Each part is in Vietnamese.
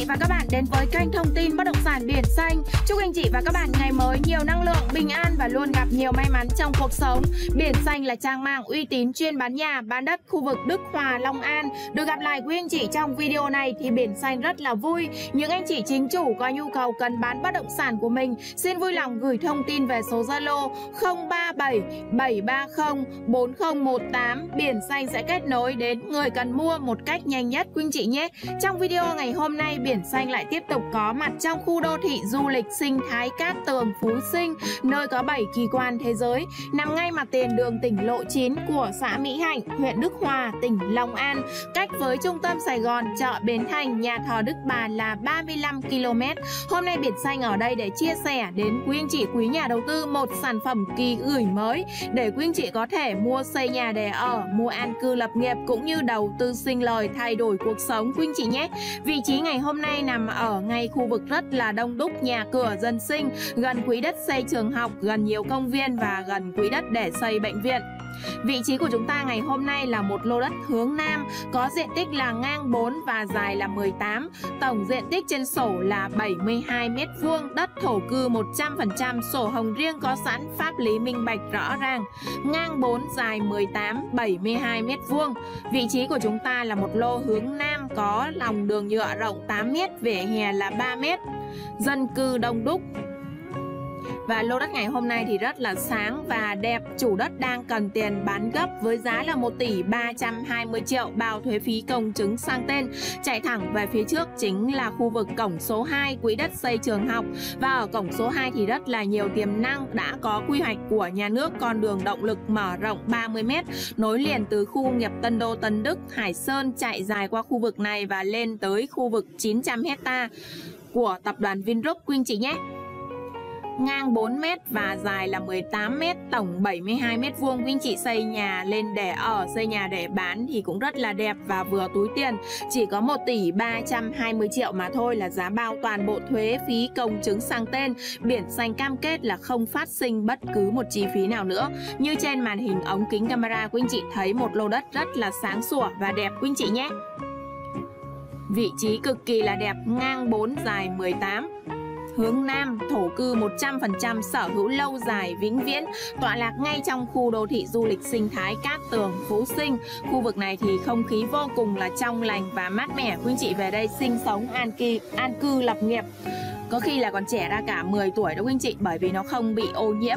và các bạn đến với kênh thông tin bất động sản Biển Xanh. Chúc anh chị và các bạn ngày mới nhiều năng lượng, bình an và luôn gặp nhiều may mắn trong cuộc sống. Biển Xanh là trang mạng uy tín chuyên bán nhà, bán đất khu vực Đức Hòa, Long An. Được gặp lại quý anh chị trong video này thì Biển Xanh rất là vui. Những anh chị chính chủ có nhu cầu cần bán bất động sản của mình, xin vui lòng gửi thông tin về số Zalo 037 730 4018. Biển Xanh sẽ kết nối đến người cần mua một cách nhanh nhất quý anh chị nhé. Trong video ngày hôm nay, Biển Xanh lại tiếp tục có mặt trong khu đô thị du lịch sinh thái Cát Tường, Phú Sinh, nơi có 7 kỳ quan thế giới, nằm ngay mặt tiền đường tỉnh lộ 9 của xã Mỹ Hạnh, huyện Đức Hòa, tỉnh Long An, cách với trung tâm Sài Gòn, chợ Bến Thành, nhà thờ Đức Bà là 35 km. Hôm nay Biển Xanh ở đây để chia sẻ đến quý anh chị, quý nhà đầu tư một sản phẩm kỳ gửi mới để quý anh chị có thể mua xây nhà để ở, mua an cư lập nghiệp cũng như đầu tư sinh lời, thay đổi cuộc sống quý anh chị nhé. Vị trí ngày hôm nay nằm ở ngay khu vực rất là đông đúc nhà cửa dân sinh, gần quỹ đất xây trường học, gần nhiều công viên và gần quỹ đất để xây bệnh viện. Vị trí của chúng ta ngày hôm nay là một lô đất hướng Nam, có diện tích là ngang 4 và dài là 18, tổng diện tích trên sổ là 72 m², đất thổ cư 100%, sổ hồng riêng có sẵn, pháp lý minh bạch rõ ràng, ngang 4 dài 18, 72 m². Vị trí của chúng ta là một lô hướng Nam, có lòng đường nhựa rộng 8 m, vỉa hè là 3 m, dân cư đông đúc. Và lô đất ngày hôm nay thì rất là sáng và đẹp. Chủ đất đang cần tiền bán gấp với giá là 1 tỷ 320 triệu, bao thuế phí công chứng sang tên. Chạy thẳng về phía trước chính là khu vực cổng số 2, quỹ đất xây trường học. Và ở cổng số 2 thì rất là nhiều tiềm năng, đã có quy hoạch của nhà nước, con đường động lực mở rộng 30 m, nối liền từ khu công nghiệp Tân Đô, Tân Đức, Hải Sơn, chạy dài qua khu vực này và lên tới khu vực 900 hecta của tập đoàn Vingroup quý anh chị nhé. Ngang 4 m và dài là 18 m, tổng 72 m². Quý anh chị xây nhà lên để ở, xây nhà để bán thì cũng rất là đẹp và vừa túi tiền. Chỉ có 1 tỷ 320 triệu mà thôi là giá bao toàn bộ thuế phí công chứng sang tên. Biển Xanh cam kết là không phát sinh bất cứ một chi phí nào nữa. Như trên màn hình ống kính camera, quý anh chị thấy một lô đất rất là sáng sủa và đẹp quý anh chị nhé. Vị trí cực kỳ là đẹp, ngang 4 dài 18, hướng Nam, thổ cư 100%, sở hữu lâu dài vĩnh viễn, tọa lạc ngay trong khu đô thị du lịch sinh thái Cát Tường, Phú Sinh. Khu vực này thì không khí vô cùng là trong lành và mát mẻ. Quý anh chị về đây sinh sống an cư lập nghiệp, có khi là còn trẻ ra cả 10 tuổi đó quý anh chị, bởi vì nó không bị ô nhiễm.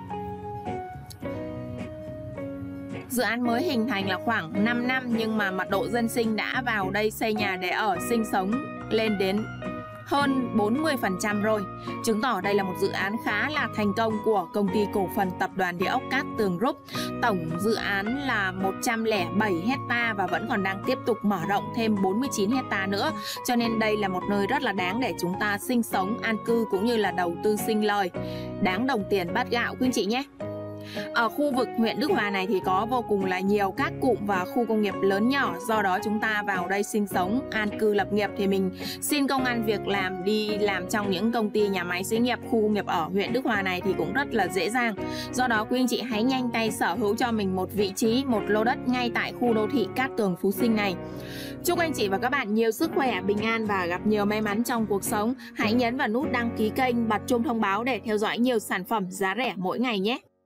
Dự án mới hình thành là khoảng 5 năm nhưng mà mật độ dân sinh đã vào đây xây nhà để ở, sinh sống lên đến hơn 40% rồi, chứng tỏ đây là một dự án khá là thành công của công ty cổ phần tập đoàn địa ốc Cát Tường Group. Tổng dự án là 107 hecta và vẫn còn đang tiếp tục mở rộng thêm 49 hecta nữa, cho nên đây là một nơi rất là đáng để chúng ta sinh sống, an cư cũng như là đầu tư sinh lời, đáng đồng tiền bát gạo quý anh chị nhé. Ở khu vực huyện Đức Hòa này thì có vô cùng là nhiều các cụm và khu công nghiệp lớn nhỏ, do đó chúng ta vào đây sinh sống, an cư lập nghiệp thì mình xin công ăn việc làm, đi làm trong những công ty, nhà máy, xí nghiệp, khu công nghiệp ở huyện Đức Hòa này thì cũng rất là dễ dàng. Do đó quý anh chị hãy nhanh tay sở hữu cho mình một vị trí, một lô đất ngay tại khu đô thị Cát Tường, Phú Sinh này. Chúc anh chị và các bạn nhiều sức khỏe, bình an và gặp nhiều may mắn trong cuộc sống. Hãy nhấn vào nút đăng ký kênh, bật chuông thông báo để theo dõi nhiều sản phẩm giá rẻ mỗi ngày nhé.